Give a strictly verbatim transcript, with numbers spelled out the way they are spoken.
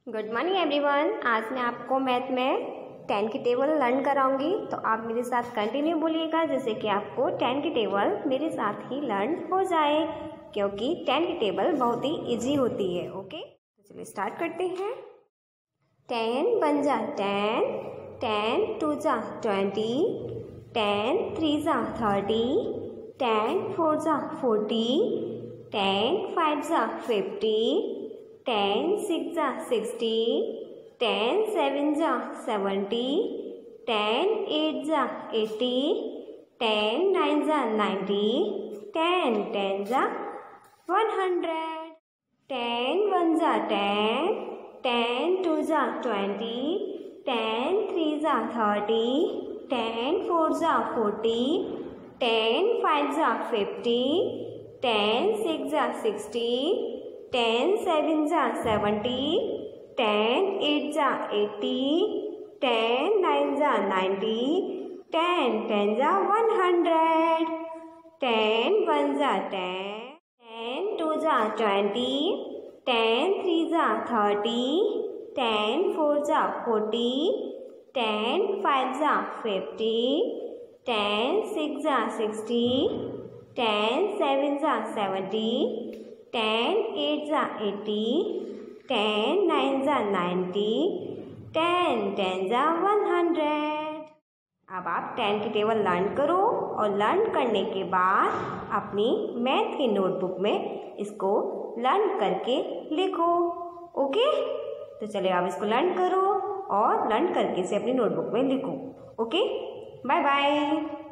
Good morning everyone. आज मैं आपको मैथ में टेन की टेबल लर्न कराऊंगी, तो आप मेरे साथ कंटिन्यू बोलिएगा जिससे कि आपको टेन की टेबल मेरे साथ ही लर्न हो जाए, क्योंकि टेन की टेबल बहुत ही इजी होती है। ओके, तो चलिए स्टार्ट करते हैं। टेन वन जा टेन, टेन टू जा ट्वेंटी, टेन थ्री जा थर्टी, टेन फोर जा फोर्टी, टेन फाइव जा फिफ्टी, टेन सिक्स जा सिक्सटी, टेन सेवन जा सेवेंटी, टेन एट जा एटी, टेन नाइन जा नाइन्टी, टेन टेन जा वन हंड्रेड, टेन वन जा टेन, टेन टू जा ट्वेंटी, टेन थ्री जा थर्टी, टेन फोर जा फोर्टी, टेन फाइव जा फिफ्टी, टेन सिक्स जा सिक्सटी, टेन सेवन जा सेवेंटी, टेन एट जा एटी, टेन नाइन जा नाइन्टी, टेन टेन जा वन हंड्रेड, टेन वन जा टेन, टेन टू जा ट्वेंटी, टेन थ्री जा थर्टी, टेन फोर जा फोर्टी, टेन फाइव जा फिफ्टी, टेन सिक्स जा सिक्सटी, टेन सेवन जा सेवेंटी, टेन एट जा एटी, टेन नाइन जा नाइन्टी, टेन टेन जा वन हंड्रेड। अब आप टेन की टेबल लर्न करो और लर्न करने के बाद अपनी मैथ की नोटबुक में इसको लर्न करके लिखो। ओके, तो चलिए आप इसको लर्न करो और लर्न करके इसे अपनी नोटबुक में लिखो। Okay, bye bye.